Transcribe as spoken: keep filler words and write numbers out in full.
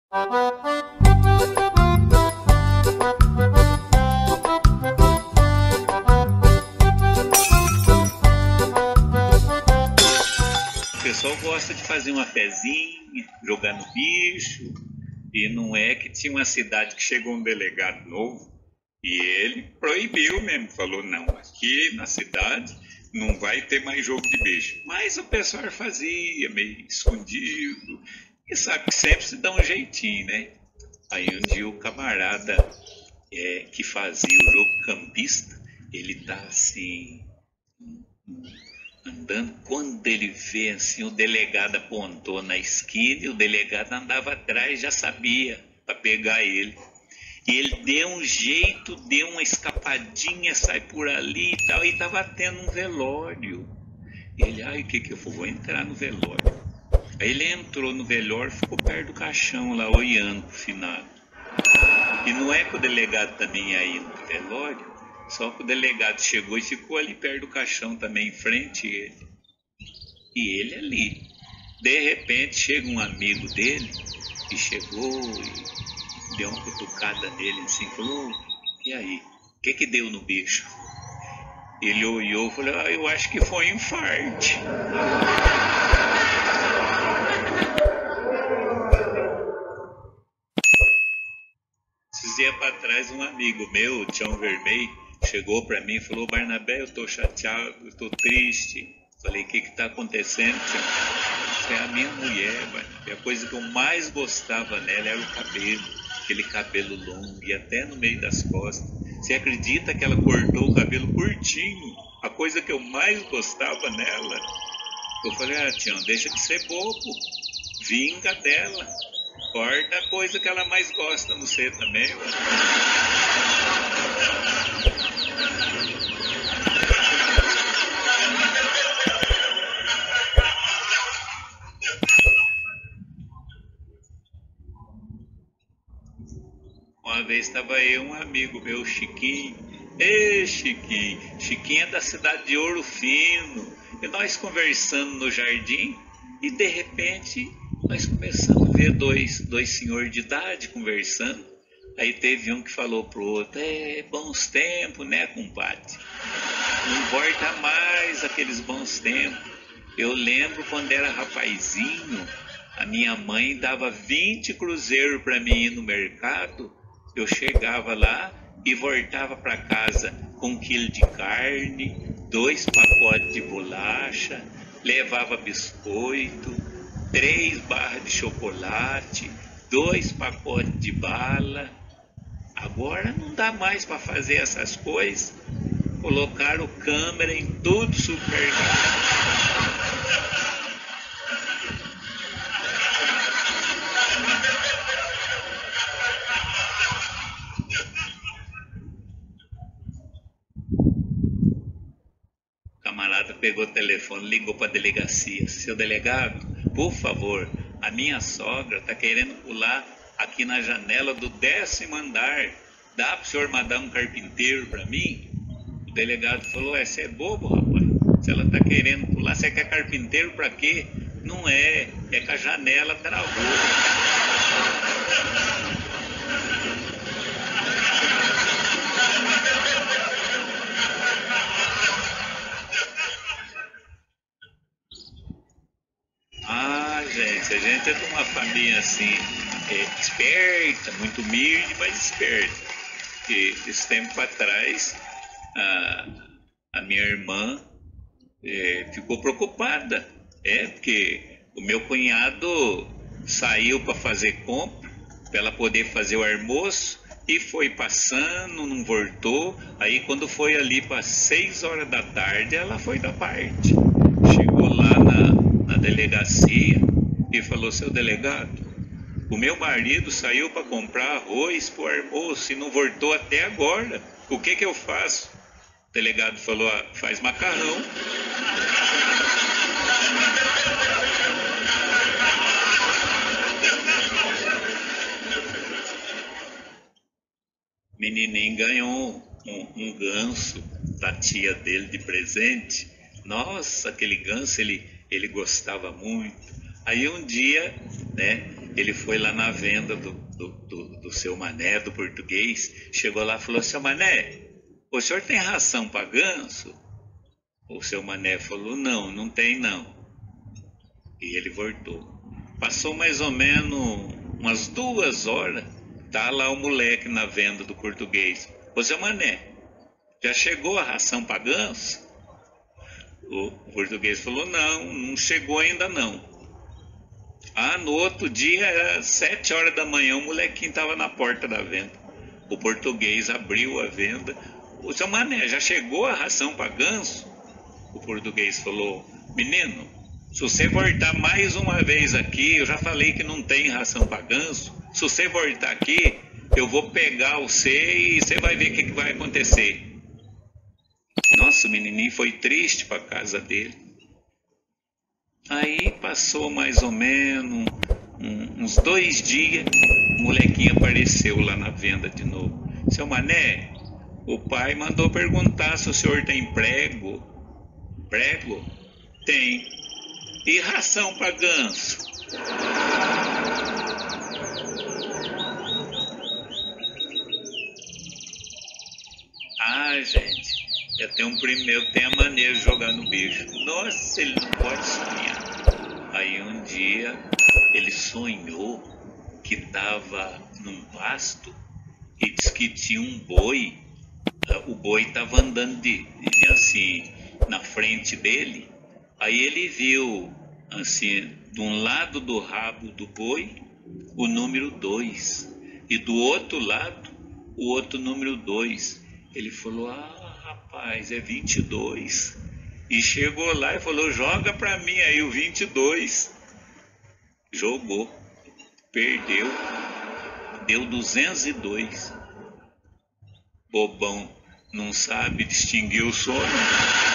O pessoal gosta de fazer uma fezinha, jogar no bicho, e não é que tinha uma cidade que chegou um delegado novo e ele proibiu mesmo, falou não, aqui na cidade não vai ter mais jogo de bicho. Mas o pessoal fazia meio escondido, e sabe que sempre se dá um jeitinho, né? Aí um dia o camarada é, que fazia o jogo campista, ele tá assim andando, quando ele vê assim, o delegado apontou na esquina e o delegado andava atrás, já sabia, para pegar ele. E ele deu um jeito, deu uma escapadinha, sai por ali e tal, e estava tendo um velório. E ele, ai, o que que eu vou? Vou entrar no velório. Aí ele entrou no velório, ficou perto do caixão lá, olhando pro finado. E não é que o delegado também ia ir no velório, só que o delegado chegou e ficou ali perto do caixão também, em frente a ele. E ele ali. De repente chega um amigo dele, e chegou e deu uma cutucada nele assim, falou, e aí, o que que deu no bicho? Ele olhou e falou, ah, eu acho que foi um infarte. Esses dias para trás um amigo meu, o Tião Vermelho, chegou para mim e falou, Barnabé, eu tô chateado, eu tô triste. Falei, o que que tá acontecendo, Tião? É a minha mulher, Barnabé. A coisa que eu mais gostava nela era o cabelo, aquele cabelo longo e até no meio das costas. Você acredita que ela cortou o cabelo curtinho? A coisa que eu mais gostava nela. Eu falei, ah, Tião, deixa de ser bobo, vinga dela. Corta a coisa que ela mais gosta no você também, mano. Uma vez estava eu um amigo meu, Chiquinho. Ei, Chiquinho. Chiquinho é da cidade de Ouro Fino. E nós conversando no jardim e de repente nós começamos a ver dois, dois senhores de idade conversando. Aí teve um que falou pro outro, é bons tempos, né, compadre? Não volta mais aqueles bons tempos. Eu lembro quando era rapazinho, a minha mãe dava vinte cruzeiros para mim ir no mercado. Eu chegava lá e voltava para casa com um quilo de carne, dois pacotes de bolacha, levava biscoito, três barras de chocolate, dois pacotes de bala. Agora não dá mais para fazer essas coisas. Colocaram câmera em todo supermercado. O camarada pegou o telefone, ligou para a delegacia. Seu delegado, por favor, a minha sogra está querendo pular aqui na janela do décimo andar. Dá para o senhor mandar um carpinteiro para mim? O delegado falou, é, você é bobo, rapaz. Se ela está querendo pular, você quer carpinteiro para quê? Não é, é que a janela travou. Ah, gente, a gente é de uma família assim, é, esperta, muito humilde, mas esperta. E esse tempo atrás, a, a minha irmã é, ficou preocupada, é, porque o meu cunhado saiu para fazer compra, para ela poder fazer o almoço, e foi passando, não voltou. Aí quando foi ali para seis horas da tarde, ela foi da parte. Chegou lá na, na delegacia e falou, seu delegado, o meu marido saiu para comprar arroz para o almoço e não voltou até agora. O que que eu faço? O delegado falou, ah, faz macarrão. O menininho ganhou um, um ganso da tia dele de presente. Nossa, aquele ganso ele, ele gostava muito. Aí um dia, né, ele foi lá na venda do, do, do, do seu Mané, do português, chegou lá e falou: seu Mané, o senhor tem ração para ganso? O seu Mané falou: não, não tem não. E ele voltou. Passou mais ou menos umas duas horas, tá lá o moleque na venda do português: ô seu Mané, já chegou a ração para ganso? O português falou: não, não chegou ainda não. Ah, no outro dia, era sete horas da manhã, o molequinho estava na porta da venda. O português abriu a venda: ô seu Mané, já chegou a ração para ganso? O português falou: menino, se você voltar mais uma vez aqui, eu já falei que não tem ração para ganso. Se você voltar aqui, eu vou pegar você e você vai ver o que, que vai acontecer. Nossa, o menininho foi triste para casa dele. Aí passou mais ou menos um, uns dois dias, o molequinho apareceu lá na venda de novo: seu Mané, o pai mandou perguntar se o senhor tem prego. Prego? Tem. E ração para ganso? Ah, gente, eu tenho um primeiro que tem a maneira de jogar no bicho. Nossa, ele não pode sonhar. Aí um dia ele sonhou que estava num pasto e disse que tinha um boi. O boi estava andando de, de, assim na frente dele. Aí ele viu assim, de um lado do rabo do boi, o número dois, e do outro lado o outro número dois. Ele falou: ah, rapaz, é vinte e dois. E chegou lá e falou: joga para mim aí o vinte e dois. Jogou, perdeu, deu duzentos e dois. Bobão, não sabe distinguir o sono.